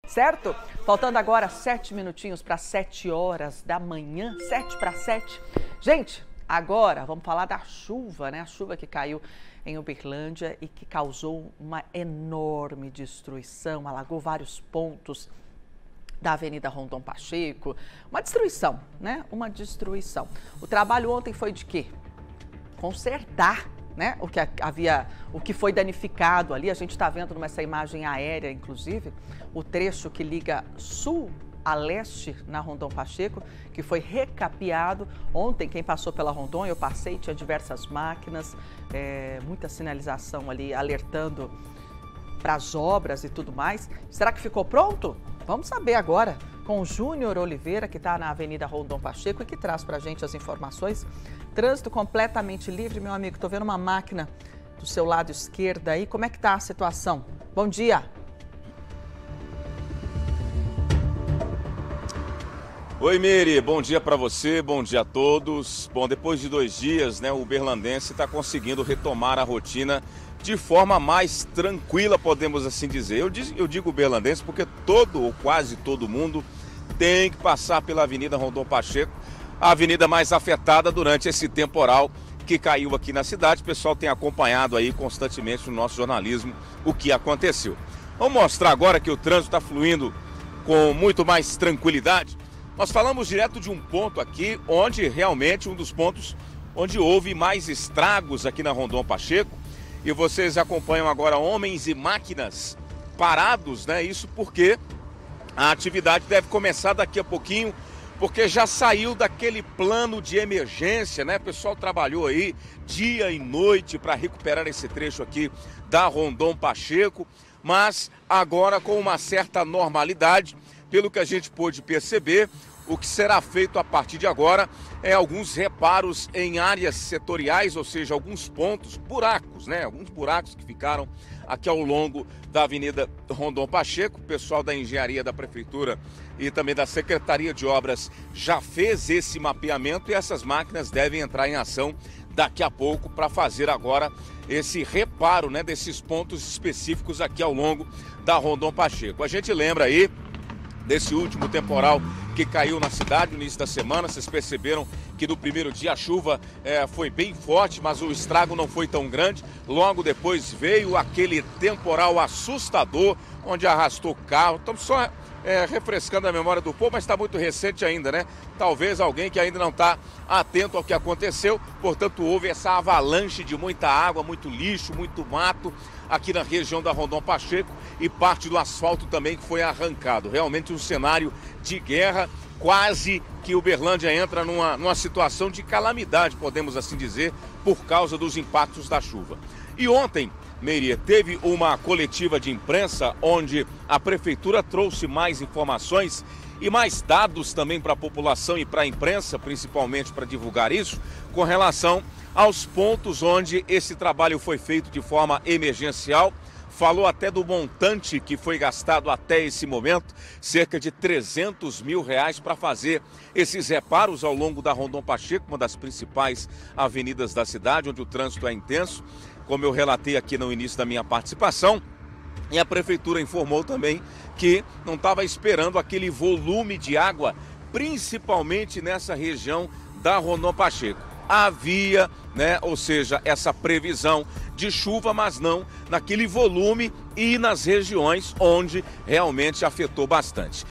certo? Faltando agora 7 minutinhos para 7 horas da manhã, 7 para 7. Gente, agora vamos falar da chuva, né? A chuva que caiu em Uberlândia e que causou uma enorme destruição, alagou vários pontos da Avenida Rondon Pacheco. Uma destruição, né? Uma destruição. O trabalho ontem foi de quê? Consertar, né? O que foi danificado ali. A gente está vendo nessa imagem aérea, inclusive, o trecho que liga sul a leste na Rondon Pacheco, que foi recapeado. Ontem, quem passou pela Rondon, eu passei, tinha diversas máquinas, muita sinalização ali alertando para as obras e tudo mais. Será que ficou pronto? Vamos saber agora com o Júnior Oliveira, que está na Avenida Rondon Pacheco e que traz para a gente as informações. Trânsito completamente livre, meu amigo. Estou vendo uma máquina do seu lado esquerdo aí. Como é que está a situação? Bom dia. Oi, Miri, bom dia para você, bom dia a todos. Bom, depois de 2 dias, né, o uberlandense está conseguindo retomar a rotina de forma mais tranquila, podemos assim dizer. Eu digo uberlandense porque todo ou quase todo mundo tem que passar pela Avenida Rondon Pacheco, a avenida mais afetada durante esse temporal que caiu aqui na cidade. O pessoal tem acompanhado aí constantemente no nosso jornalismo o que aconteceu. Vamos mostrar agora que o trânsito está fluindo com muito mais tranquilidade. Nós falamos direto de um ponto aqui, onde realmente um dos pontos onde houve mais estragos aqui na Rondon Pacheco. E vocês acompanham agora homens e máquinas parados, né? Isso porque a atividade deve começar daqui a pouquinho, porque já saiu daquele plano de emergência, né? O pessoal trabalhou aí dia e noite para recuperar esse trecho aqui da Rondon Pacheco, mas agora com uma certa normalidade, pelo que a gente pôde perceber. O que será feito a partir de agora é alguns reparos em áreas setoriais, ou seja, alguns pontos, buracos, né? Alguns buracos que ficaram aqui ao longo da Avenida Rondon Pacheco. O pessoal da engenharia da Prefeitura e também da Secretaria de Obras já fez esse mapeamento e essas máquinas devem entrar em ação daqui a pouco para fazer agora esse reparo, né, desses pontos específicos aqui ao longo da Rondon Pacheco. A gente lembra aí desse último temporal que caiu na cidade no início da semana. Vocês perceberam que no primeiro dia a chuva foi bem forte, mas o estrago não foi tão grande. Logo depois veio aquele temporal assustador, onde arrastou carro. Estamos só refrescando a memória do povo, mas está muito recente ainda, né? Talvez alguém que ainda não está atento ao que aconteceu. Portanto, houve essa avalanche de muita água, muito lixo, muito mato aqui na região da Rondon Pacheco e parte do asfalto também que foi arrancado. Realmente um cenário de guerra, quase que Uberlândia entra numa situação de calamidade, podemos assim dizer, por causa dos impactos da chuva. E ontem, Meiria, teve uma coletiva de imprensa onde a Prefeitura trouxe mais informações e mais dados também para a população e para a imprensa, principalmente para divulgar isso, com relação aos pontos onde esse trabalho foi feito de forma emergencial. Falou até do montante que foi gastado até esse momento, cerca de R$300 mil para fazer esses reparos ao longo da Rondon Pacheco, uma das principais avenidas da cidade, onde o trânsito é intenso, como eu relatei aqui no início da minha participação. E a Prefeitura informou também que não estava esperando aquele volume de água, principalmente nessa região da Rondon Pacheco. Havia, né, ou seja, essa previsão de chuva, mas não naquele volume e nas regiões onde realmente afetou bastante.